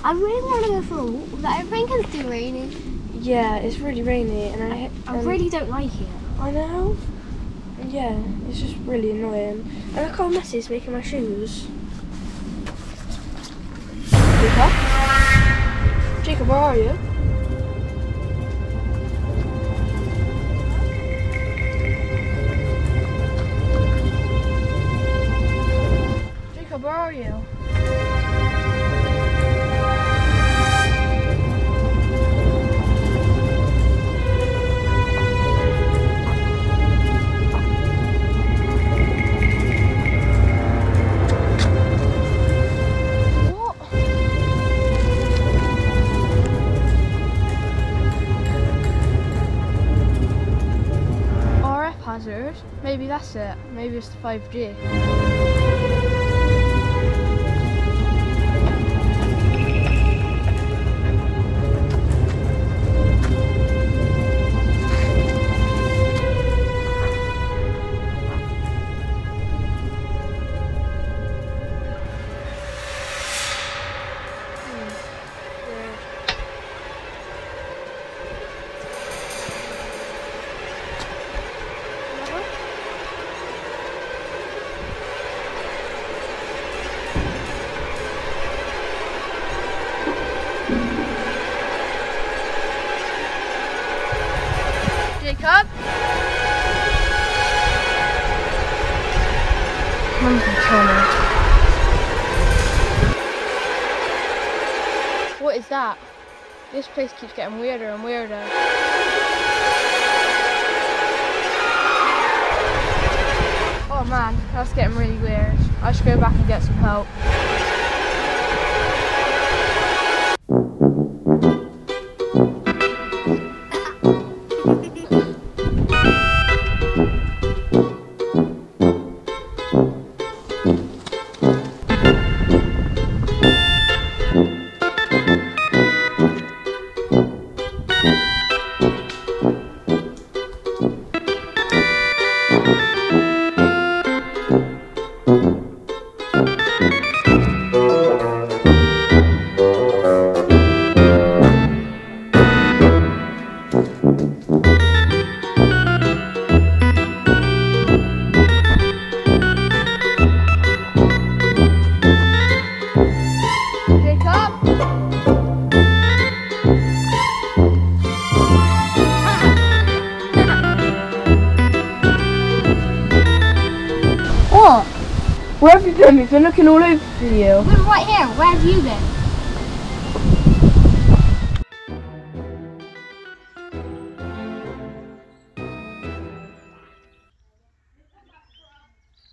I really want to go for a walk, but I think it's too rainy. Yeah, it's really rainy, and I really don't like it. I know. Yeah, it's just really annoying. And look how messy it's making my shoes. Jacob? Jacob, where are you? Jacob, where are you? Hazard. Maybe that's it. Maybe it's the 5G. Jacob? Mum's gonna kill me. What is that? This place keeps getting weirder and weirder. Oh man, that's getting really weird. I should go back and get some help. What? Where have you been? We've been looking all over for you. I've been right here. Where have you been?